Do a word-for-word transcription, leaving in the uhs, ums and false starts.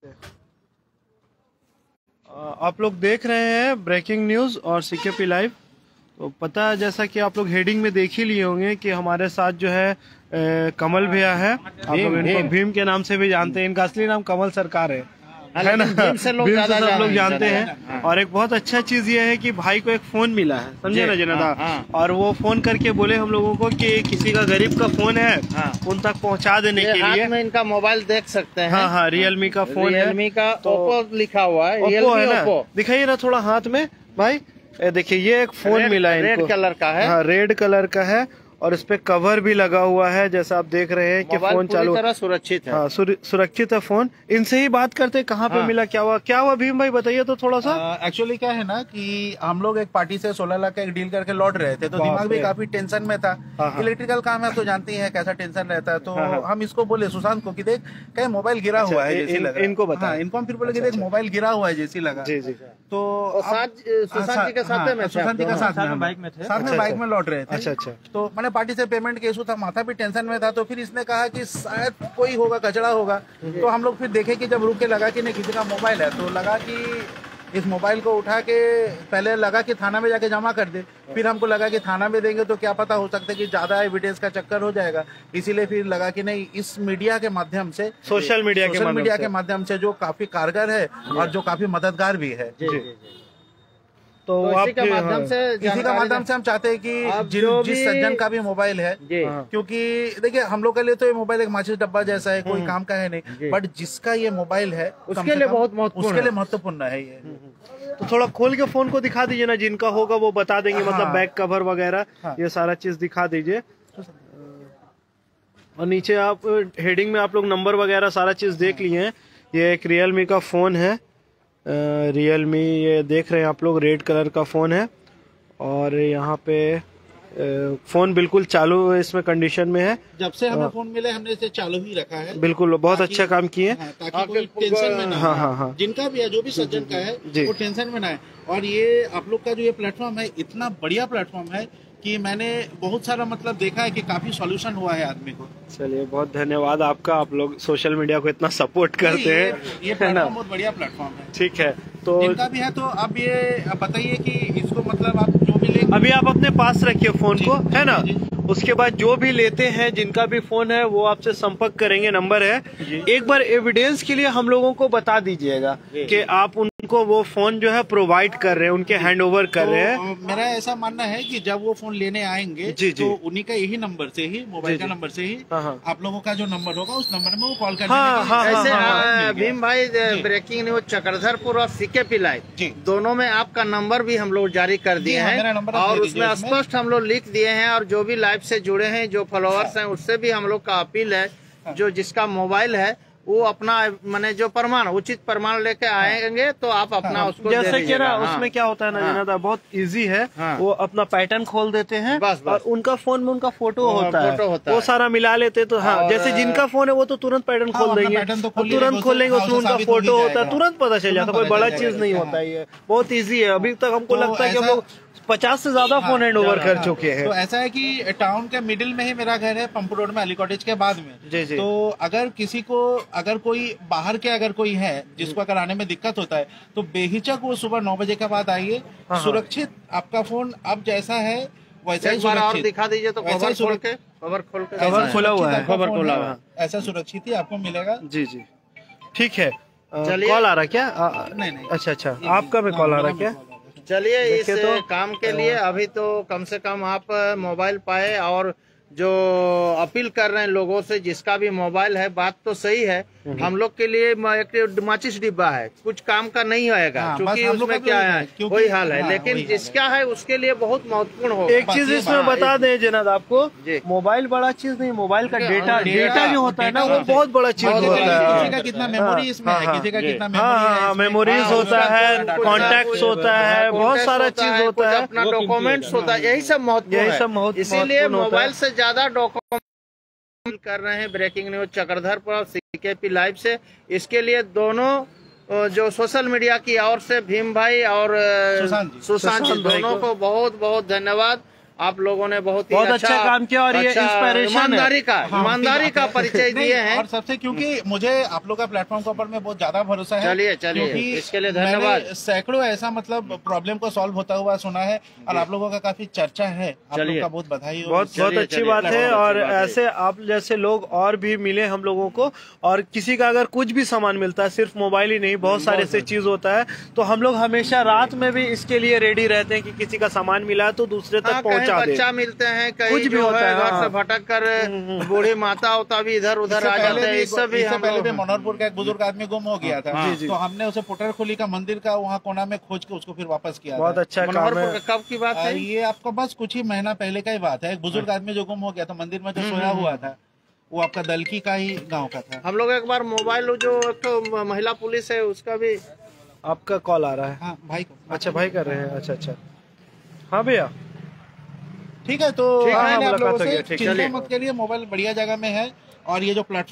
आप लोग देख रहे हैं ब्रेकिंग न्यूज और सीकेपी लाइव। तो पता है, जैसा कि आप लोग हेडिंग में देख ही लिए होंगे कि हमारे साथ जो है ए, कमल भैया है। आप लोग इनको भीम के नाम से भी जानते हैं। इनका असली नाम कमल सरकार है, है ना? भीम से लोग ज्यादा सब लोग जानते हैं। और एक बहुत अच्छा चीज ये है कि भाई को एक फोन मिला है, समझे ना जनता? और वो फोन करके बोले हम लोगों को कि किसी का गरीब का फोन है, उन तक पहुंचा देने के लिए। में इनका मोबाइल देख सकते हैं। हाँ हाँ, रियलमी का फोन है। रियलमी का ओप्पो लिखा हुआ है। ओप्पो है ना? दिखाइए ना थोड़ा हाथ में भाई। देखिए ये एक फोन मिला है इनको, रेड कलर का है। हाँ, रेड कलर का है और इस पे कवर भी लगा हुआ है, जैसा आप देख रहे हैं कि फोन चालू तरह सुरक्षित है। हाँ, सुरक्षित है फोन। इनसे ही बात करते हैं, कहाँ पे हाँ। मिला, क्या हुआ क्या हुआ भीम भाई बताइए तो थोड़ा सा। एक्चुअली क्या है ना कि हम लोग एक पार्टी से सोलह लाख का एक डील करके लौट रहे थे, तो दिमाग भी काफी टेंशन में था। इलेक्ट्रिकल काम है तो जानती है कैसा टेंशन रहता है। तो हम इसको बोले सुशांत को कि देख कहीं मोबाइल गिरा हुआ है जैसी लगा। इनको बता, इनको हम फिर बोले कि देख मोबाइल गिरा हुआ है जैसी लगा। तो सुशांत जी के साथ में सुशांत जी के साथ में बाइक में थे, साथ में बाइक में लौट रहे थे। अच्छा अच्छा। तो मैंने पार्टी से पेमेंट के इशू था, माथा भी टेंशन में था। तो फिर इसने कहा कि शायद कोई होगा, कचड़ा होगा। तो हम लोग फिर देखे कि जब रुक के लगा कि नहीं किसी का मोबाइल है, तो लगा कि इस मोबाइल को उठा के पहले लगा कि थाना में जाके जमा कर दे। फिर हमको लगा कि थाना में देंगे तो क्या पता हो सकता है कि ज्यादा एविडेंस का चक्कर हो जाएगा। इसीलिए फिर लगा कि नहीं, इस मीडिया के माध्यम से, सोशल मीडिया के सोशल मीडिया के माध्यम से जो काफी कारगर है और जो काफी मददगार भी है। तो, तो इसी के माध्यम से इसी का माध्यम से हम चाहते हैं कि जिन जिस सज्जन का भी मोबाइल है, क्योंकि देखिए हम लोग के लिए तो ये मोबाइल एक माचिस डब्बा जैसा है, कोई काम का है नहीं, बट जिसका ये मोबाइल है उसके लिए बहुत महत्वपूर्ण उसके लिए महत्वपूर्ण है ये। तो थोड़ा खोल के फोन को दिखा दीजिए ना, जिनका होगा वो बता देंगे। मतलब बैक कवर वगैरह ये सारा चीज दिखा दीजिए। और नीचे आप हेडिंग में आप लोग नंबर वगैरह सारा चीज देख लिए हैं। ये एक रियलमी का फोन है, रियलमी uh, ये देख रहे हैं आप लोग, रेड कलर का फोन है। और यहाँ पे uh, फोन बिल्कुल चालू इसमें कंडीशन में है। जब से हमें फोन मिले हमने इसे चालू ही रखा है। बिल्कुल, बहुत अच्छा काम किए। हाँ, ताकि कोई टेंशन में ना हाँ हाँ हाँ जिनका भी है, जो भी सज्जन का है वो टेंशन में ना है। और ये आप लोग का जो ये प्लेटफॉर्म है, इतना बढ़िया प्लेटफॉर्म है कि मैंने बहुत सारा मतलब देखा है कि काफी सॉल्यूशन हुआ है आदमी को। चलिए, बहुत धन्यवाद आपका। आप लोग सोशल मीडिया को इतना सपोर्ट करते हैं, ये, ये प्लेटफॉर्म बहुत बढ़िया प्लेटफॉर्म है। ठीक है, तो इनका भी है। तो अब ये बताइए कि इसको मतलब आप जो भी लेंगे, अभी आप अपने पास रखिए फोन को, है ना? उसके बाद जो भी लेते हैं, जिनका भी फोन है, वो आपसे संपर्क करेंगे, नंबर है। एक बार एविडेंस के लिए हम लोगों को बता दीजिएगा कि आप उनको वो फोन जो है प्रोवाइड कर रहे हैं, उनके हैंड ओवर कर रहे हैं। मेरा ऐसा मानना है कि जब वो फोन लेने आएंगे जी, जी। तो उन्हीं का यही नंबर से ही, मोबाइल का नंबर से ही आप लोगों का जो नंबर होगा उस नंबर में वो कॉल कर ऐसे भीम भाई, ब्रेकिंग न्यूज चक्रधरपुर और सीकेपी लाइव दोनों में आपका नंबर भी हम लोग जारी कर दिए हैं और उसमें स्पष्ट हम लोग लिख दिए हैं। और जो भी लाइव से जुड़े हैं, जो फॉलोअर्स हैं, उससे भी हम लोग का अपील है, जो जिसका मोबाइल है वो अपना माने जो प्रमाण, उचित प्रमाण लेके आएंगे तो आप अपना हाँ, उसको जैसे कि ना हाँ, उसमें क्या होता है ना हाँ, जना बहुत इजी है। हाँ, वो अपना पैटर्न खोल देते हैं बस, बस, और उनका फोन में उनका फोटो होता है, होता वो है। सारा मिला लेते तो हाँ, जैसे जिनका फोन है वो तो तुरंत पैटर्न खोल देंगे, तुरंत खोलेंगे, उसमें उनका फोटो होता है, तुरंत पता चल जाता है। कोई बड़ा चीज नहीं होता है, ये बहुत ईजी है। अभी तक हमको लगता है कि हम लोग पचास से ज्यादा हाँ, फोन हैंड ओवर कर हाँ, चुके हैं। तो ऐसा है कि टाउन के मिडिल में ही मेरा घर है, पंप रोड में, अली कॉटेज के बाद में। जी जी। तो अगर किसी को, अगर कोई बाहर के अगर कोई है जिसको अगर आने में दिक्कत होता है, तो बेहिचक वो सुबह नौ बजे के बाद आइए। हाँ, सुरक्षित आपका फोन अब जैसा है वैसा ही सुरक्षित। दिखा दीजिए तो कवर खोल के, कवर खोल के, कवर खोला हुआ है, कवर खोला हुआ है, ऐसा सुरक्षित ही आपको मिलेगा। जी जी, ठीक है। कॉल आ रहा क्या? नहीं नहीं, अच्छा अच्छा, आपका भी कॉल आ रहा क्या? चलिए, इस तो काम के लिए अभी तो कम से कम आप मोबाइल पाए। और जो अपील कर रहे हैं लोगों से, जिसका भी मोबाइल है, बात तो सही है। हम लोग के लिए एक माचिस डिब्बा है, कुछ काम का नहीं होएगा, क्योंकि उसमें क्या है वही हाल है। लेकिन जिसका है उसके लिए बहुत महत्वपूर्ण होगा। एक चीज इसमें बता दें जनाब आपको, मोबाइल बड़ा चीज नहीं, मोबाइल का डेटा डेटा जो होता है ना, वो बहुत बड़ा चीज होता है। किसी का कितना मेमोरी इसमें है, किसी का कितना मेमोरीज होता है, कॉन्टेक्ट होता है, बहुत सारा चीज होता है, अपना डॉक्यूमेंट्स होता है, यही सब महत्वपूर्ण, यही सब महत्वपूर्ण। इसीलिए मोबाइल से ज्यादा डॉक्यूमेंट कर रहे हैं ब्रेकिंग न्यूज चक्रधरपुर और सीकेपी लाइव से। इसके लिए दोनों जो सोशल मीडिया की ओर से भीम भाई और सुशांत जी दोनों को बहुत बहुत धन्यवाद। आप लोगों ने बहुत ही बहुत अच्छा, अच्छा काम किया और ये अच्छा, इंस्पिरेशन है। ईमानदारी का हाँ, ईमानदारी का परिचय दिए हैं। और सबसे क्योंकि मुझे आप लोग का प्लेटफॉर्म के ऊपर में बहुत ज्यादा भरोसा है। चलिए चलिए, क्योंकि इसके लिए मैंने धन्यवाद। सैकड़ों ऐसा मतलब प्रॉब्लम को सॉल्व होता हुआ सुना है और आप लोगों का काफी चर्चा है। आप लोग चलिए। का बहुत बधाई हो। बहुत बहुत चलिए, अच्छी चलिए, बात है बहुत और अच्छी बात है। ऐसे आप जैसे लोग और भी मिले हम लोगों को। और किसी का अगर कुछ भी सामान मिलता है, सिर्फ मोबाइल ही नहीं, बहुत सारे ऐसे चीज होता है, तो हम लोग हमेशा रात में भी इसके लिए रेडी रहते हैं कि किसी का सामान मिला है तो दूसरे तक हाँ, पहुंचा कहीं दे। बच्चा मिलते हैं, कहीं कुछ भी जो होता है है, घर हाँ। से भटक कर बूढ़ी माता होता भी इधर उधर इससे आ पहले जाते हैं। भी इससे भी इससे हम पहले लोग भी मनोहरपुर का एक बुजुर्ग आदमी गुम हो गया था। जी, जी। तो हमने उसे पुटरखुली का मंदिर का वहाँ कोना में खोज के उसको फिर वापस किया बहुत था। अच्छा काम मनोहरपुर है। का कब की बात आ, है? ये आपका बस कुछ ही महीना पहले का ही बात है। एक बुजुर्ग आदमी जो गुम हो गया था मंदिर में जो सोया हुआ था, वो आपका दलकी का ही गांव का था। हम लोग एक बार मोबाइल जो एक तो महिला पुलिस है उसका भी आपका कॉल आ रहा है। हाँ भाई को। अच्छा भाई कर रहे हैं। अच्छा अच्छा हाँ भैया ठीक है तो ठीक है, मैंने आप मुलाकात लोगों हो गया, से ठीक, चिंता चलिए। मत करिए, मोबाइल बढ़िया जगह में है और ये जो प्लेटफॉर्म